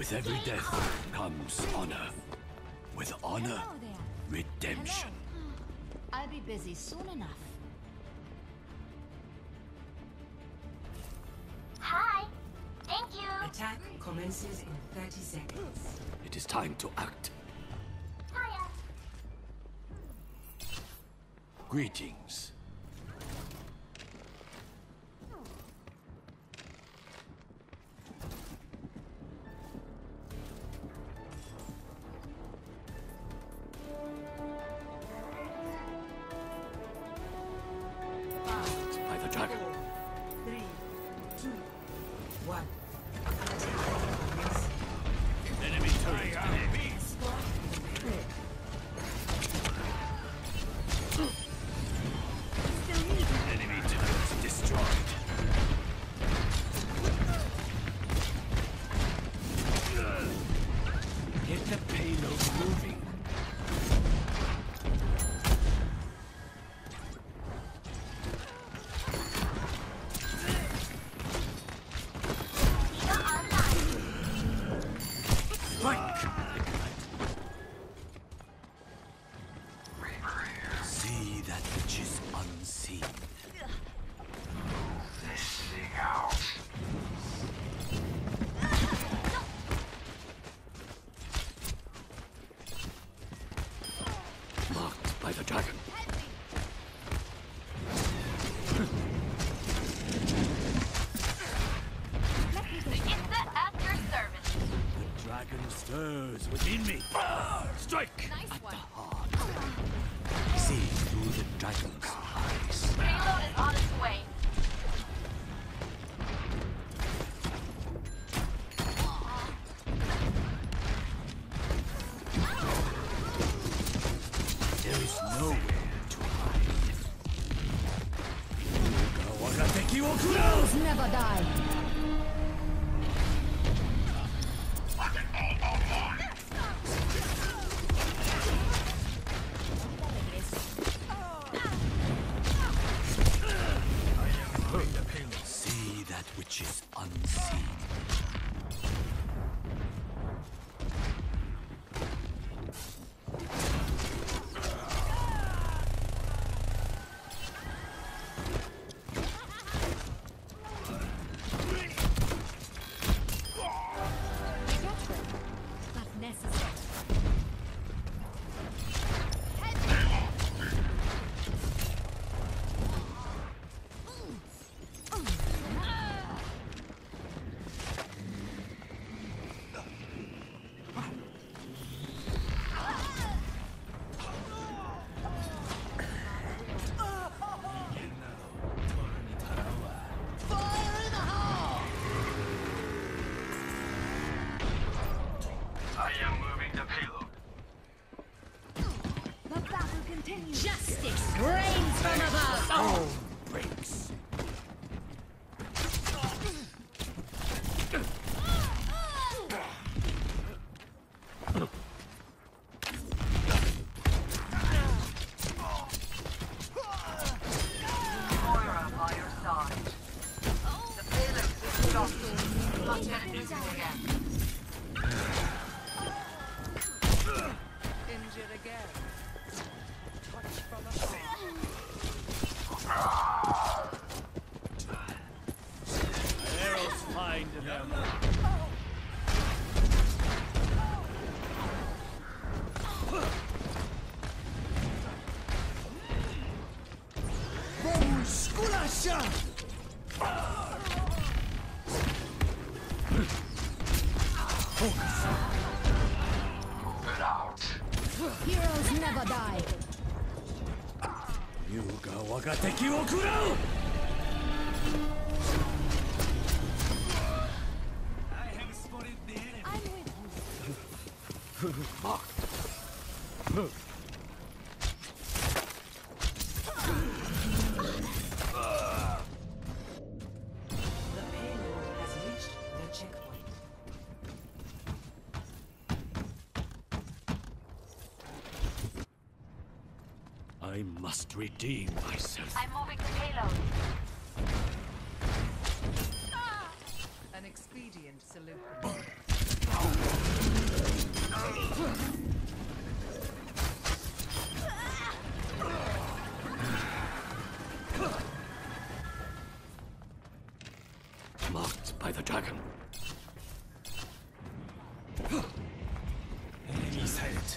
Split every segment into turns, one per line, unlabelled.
With every death comes honor. With honor,
Hello there.
redemption.
Hello. I'll be busy soon enough.
Hi. Thank you.
Attack commences in 30 seconds.
It is time to act.
Hiya.
Greetings. By the dragon.
3, 2, 1. Attack commencing.
Enemy turret. Enemy turret destroyed. Get the payload moving.
You're online.
Strike! See that which is unseen. This thing out. Marked by the dragon.
Instant at your service.
The dragon stirs within me. Strike!
Nice
At
one.
the heart. See through the dragon's eyes.
Payload is on its way.
There is nowhere to hide. Wagateki wo kurau!
Heroes never die.
See that which is unseen.
Not necessary.
I am moving the payload.
The battle continues. Justice reigns from above.
Stone breaks.
Moira by your side. The payload is exhausted. Must get it moving again. Injured again. Touch from afar.
Arrows find them.
Heroes never die.
Yuga wagateki wo kurau! I have spotted the enemy.
I'm with you.
Marked.
The payload has reached the checkpoint.
I must redeem myself.
I'm moving the payload.
An expedient solution.
Marked by the dragon. Enemy silent.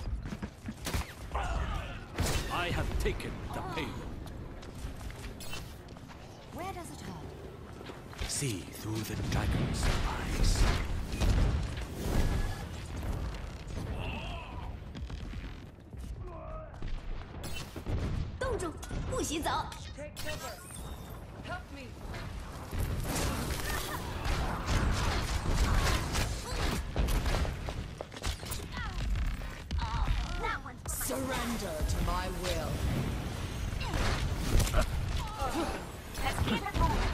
I have taken the payload.
Where does it hurt?
See through the dragon's eyes.
冻住，不许走！
Take cover. Help me.
That one's for my
Surrender to my will.
Let's keep it moving.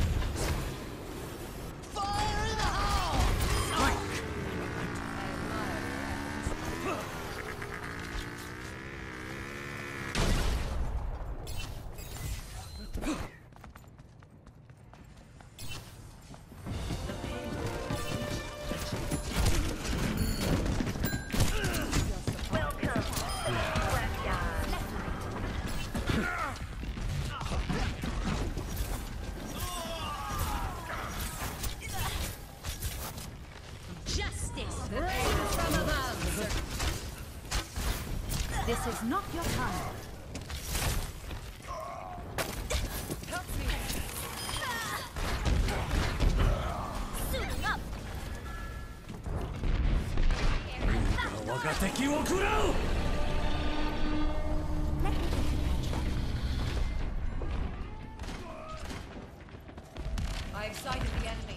Fire in the hole!
Strike!
Welcome. Scrapyard.
Justice
Rain from above.
This is not your time.
Help me.
Suiting up.
我が敵を食らう
I've sighted the enemy.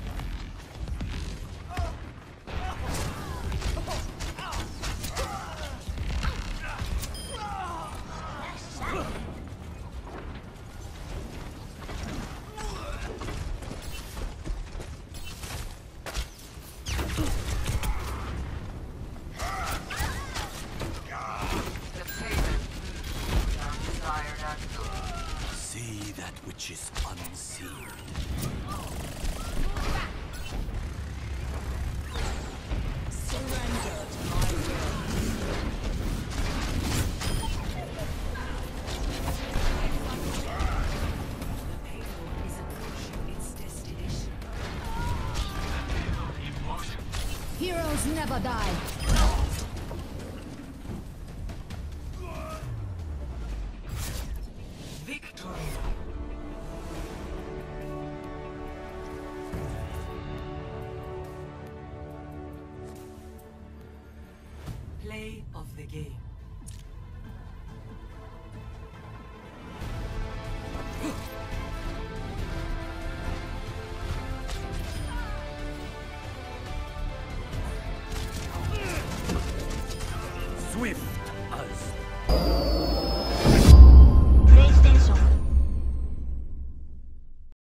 The payment. Desired action.
See that which is unseen.
Surrender to my will. The payload is approaching its destination.
Heroes never die.
Victory. Play of the game.